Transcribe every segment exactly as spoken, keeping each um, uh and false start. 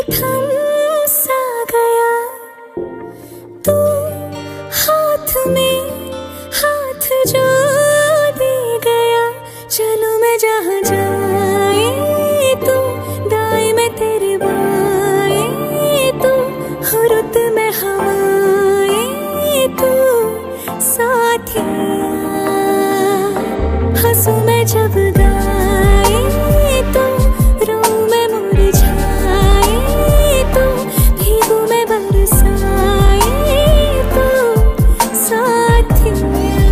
थम सा गया तू हाथ में हाथ जो दे गया। चलूं मैं जहाँ जाए तू दाएं में तेरे बाएं तू हो रुत में हवाएं तू साथिया। हंसूं मैं जब गाए तो रोऊं मैं मुरझाए तो भीगूं मैं बरसाए तो साथिया।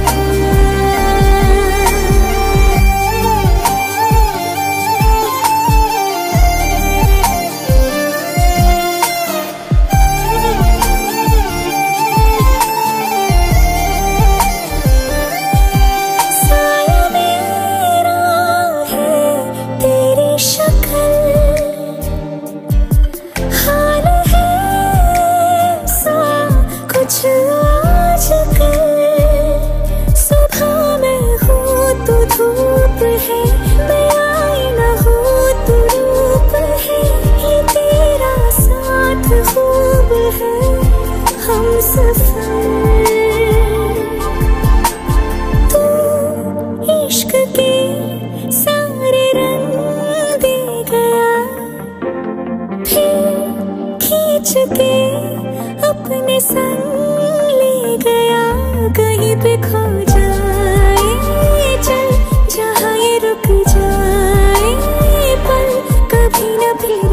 धूप है मैं आईना हूँ तू रूप है ये तेरा साथ खूब है हम सफर। तू इश्क के सारे रंग दे गया फिर खींच के अपने संग ले गया। कहीं पे खो जाए चल जहाँ ये रुक जाए पल कभी न भी